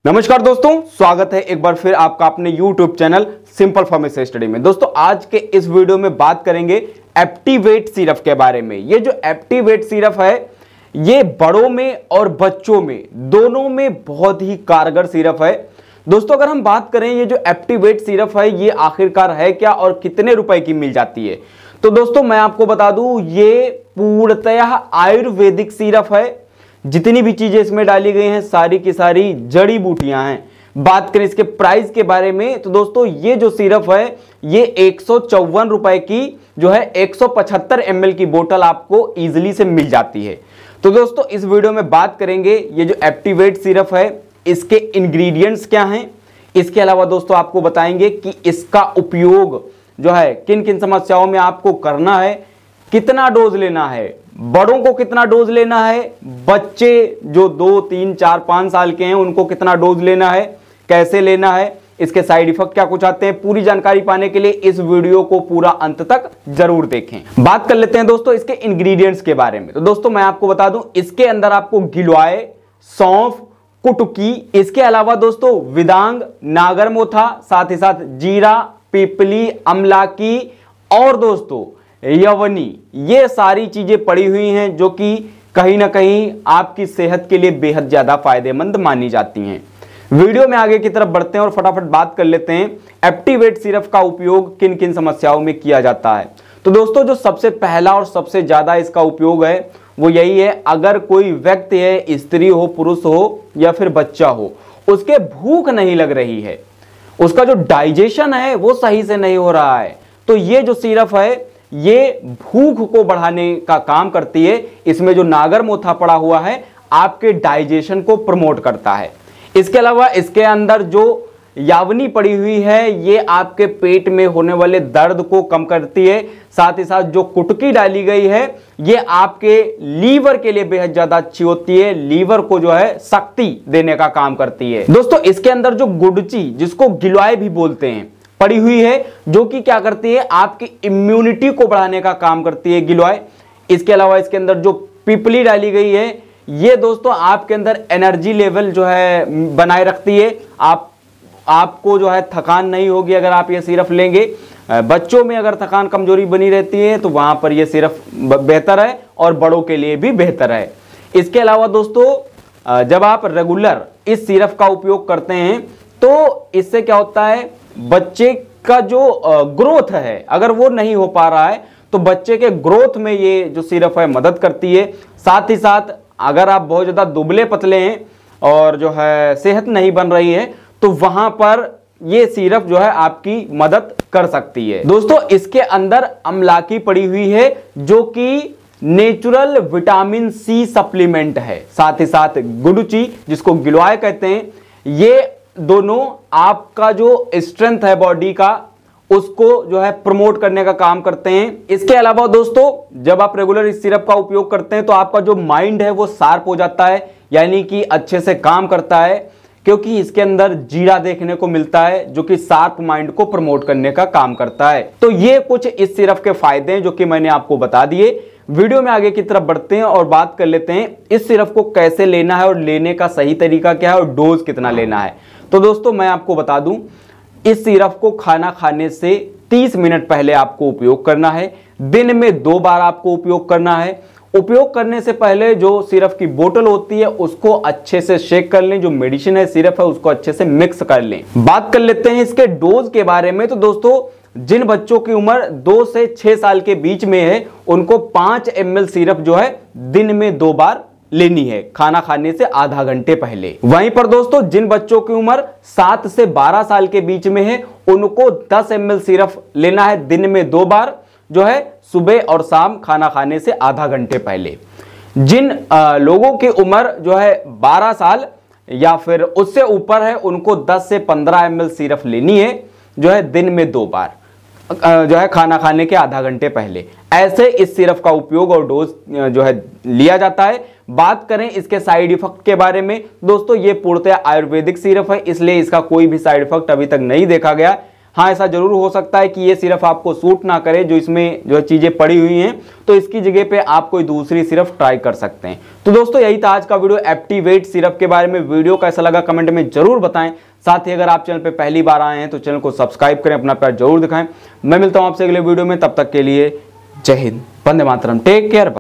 नमस्कार दोस्तों, स्वागत है एक बार फिर आपका अपने YouTube channel Simple Pharmacy Study में। दोस्तों आज के इस वीडियो में बात करेंगे एक्टिवेट सिरप के बारे में। ये जो एक्टिवेट सिरप है ये बड़ों में और बच्चों में दोनों में बहुत ही कारगर सिरप है। दोस्तों अगर हम बात करें ये जो एक्टिवेट सिरप है ये आखिरकार है क्या और कितने रुपए की मिल जाती है, तो दोस्तों मैं आपको बता दूं ये पूर्णतः आयुर्वेदिक सिरप है। जितनी भी चीजें इसमें डाली गई हैं सारी की सारी जड़ी बूटियां हैं। बात करें इसके प्राइस के बारे में तो दोस्तों ये जो सिरप है ये 154 रुपए की जो है 175 ml की बोतल आपको इजीली से मिल जाती है। तो दोस्तों इस वीडियो में बात करेंगे ये जो एक्टिवेट सिरप है इसके इंग्रेडिएंट्स क्या हैं। इसके अलावा दोस्तों आपको बताएंगे कि इसका उपयोग जो है किन किन समस्याओं में आपको करना है, कितना डोज लेना है, बड़ों को कितना डोज लेना है, बच्चे जो 2, 3, 4, 5 साल के हैं उनको कितना डोज लेना है, कैसे लेना है, इसके साइड इफेक्ट क्या कुछ आते हैं। पूरी जानकारी पाने के लिए इस वीडियो को पूरा अंत तक जरूर देखें। बात कर लेते हैं दोस्तों इसके इंग्रेडिएंट्स के बारे में। तो दोस्तों मैं आपको बता दूं इसके अंदर आपको गिलोय, सौंफ, कुटकी, इसके अलावा दोस्तों विदांग, नागरमोथा, साथ ही साथ जीरा, पीपली, अमलाकी और दोस्तों यवनी, ये सारी चीजें पड़ी हुई हैं जो कि कहीं ना कहीं आपकी सेहत के लिए बेहद ज्यादा फायदेमंद मानी जाती हैं। वीडियो में आगे की तरफ बढ़ते हैं और फटाफट बात कर लेते हैं एक्टिवेट सिरप का उपयोग किन किन समस्याओं में किया जाता है। तो दोस्तों जो सबसे पहला और सबसे ज्यादा इसका उपयोग है वो यही है, अगर कोई व्यक्ति है, स्त्री हो, पुरुष हो या फिर बच्चा हो, उसके भूख नहीं लग रही है, उसका जो डाइजेशन है वो सही से नहीं हो रहा है, तो ये जो सिरप है ये भूख को बढ़ाने का काम करती है। इसमें जो नागरमोथा पड़ा हुआ है आपके डाइजेशन को प्रमोट करता है। इसके अलावा इसके अंदर जो यावनी पड़ी हुई है ये आपके पेट में होने वाले दर्द को कम करती है। साथ ही साथ जो कुटकी डाली गई है ये आपके लीवर के लिए बेहद ज्यादा अच्छी होती है, लीवर को जो है शक्ति देने का काम करती है। दोस्तों इसके अंदर जो गुड़ची, जिसको गिलोय भी बोलते हैं, पड़ी हुई है जो कि क्या करती है आपकी इम्यूनिटी को बढ़ाने का काम करती है गिलोय। इसके अलावा इसके अंदर जो पीपली डाली गई है ये दोस्तों आपके अंदर एनर्जी लेवल जो है बनाए रखती है। आपको जो है थकान नहीं होगी अगर आप ये सिरप लेंगे। बच्चों में अगर थकान कमजोरी बनी रहती है तो वहां पर ये सिरप बेहतर है और बड़ों के लिए भी बेहतर है। इसके अलावा दोस्तों जब आप रेगुलर इस सिरप का उपयोग करते हैं तो इससे क्या होता है, बच्चे का जो ग्रोथ है अगर वो नहीं हो पा रहा है तो बच्चे के ग्रोथ में ये जो सिरप है मदद करती है। साथ ही साथ अगर आप बहुत ज़्यादा दुबले पतले हैं और जो है सेहत नहीं बन रही है तो वहां पर ये सिरप जो है आपकी मदद कर सकती है। दोस्तों इसके अंदर अमलाकी पड़ी हुई है जो कि नेचुरल विटामिन सी सप्लीमेंट है। साथ ही साथ गुडुची, जिसको गिलोय कहते हैं, ये दोनों आपका जो स्ट्रेंथ है बॉडी का उसको जो है प्रमोट करने का काम करते हैं। इसके अलावा दोस्तों जब आप रेगुलर इस सिरप का उपयोग करते हैं तो आपका जो माइंड है वो शार्प हो जाता है, यानी कि अच्छे से काम करता है, क्योंकि इसके अंदर जीरा देखने को मिलता है जो कि शार्प माइंड को प्रमोट करने का काम करता है। तो ये कुछ इस सिरप के फायदे हैं जो कि मैंने आपको बता दिए। वीडियो में आगे की तरफ बढ़ते हैं और बात कर लेते हैं इस सिरप को कैसे लेना है और लेने का सही तरीका क्या है और डोज कितना लेना है। तो दोस्तों मैं आपको बता दूं इस सिरप को खाना खाने से 30 मिनट पहले आपको उपयोग करना है। दिन में 2 बार आपको उपयोग करना है। उपयोग करने से पहले जो सिरप की बोतल होती है उसको अच्छे से शेक कर लें, जो मेडिसिन है सिरप है उसको अच्छे से मिक्स कर लें। बात कर लेते हैं इसके डोज के बारे में। तो दोस्तों जिन बच्चों की उम्र 2 से 6 साल के बीच में है उनको 5 ml सिरप जो है दिन में 2 बार लेनी है, खाना खाने से आधा घंटे पहले। वहीं पर दोस्तों जिन बच्चों की उम्र 7 से 12 साल के बीच में है उनको 10 ml सिरप लेना है दिन में 2 बार, जो है सुबह और शाम खाना खाने से आधा घंटे पहले। जिन लोगों की उम्र जो है 12 साल या फिर उससे ऊपर है उनको 10 से 15 ml सिरप लेनी है, जो है दिन में 2 बार, जो है खाना खाने के आधा घंटे पहले। ऐसे इस सिरप का उपयोग और डोज जो है लिया जाता है। बात करें इसके साइड इफेक्ट के बारे में, दोस्तों ये पूर्णतः आयुर्वेदिक सिरप है इसलिए इसका कोई भी साइड इफेक्ट अभी तक नहीं देखा गया। हाँ, ऐसा जरूर हो सकता है कि ये सिरप आपको सूट ना करे, जो इसमें जो चीजें पड़ी हुई हैं, तो इसकी जगह पे आप कोई दूसरी सिरप ट्राई कर सकते हैं। तो दोस्तों यही था आज का वीडियो एक्टिवेट सिरप के बारे में। वीडियो कैसा लगा कमेंट में जरूर बताएं। साथ ही अगर आप चैनल पे पहली बार आए हैं तो चैनल को सब्सक्राइब करें, अपना प्यार जरूर दिखाएं। मैं मिलता हूं आपसे अगले वीडियो में, तब तक के लिए जय हिंद, वंदे मातरम, टेक केयर।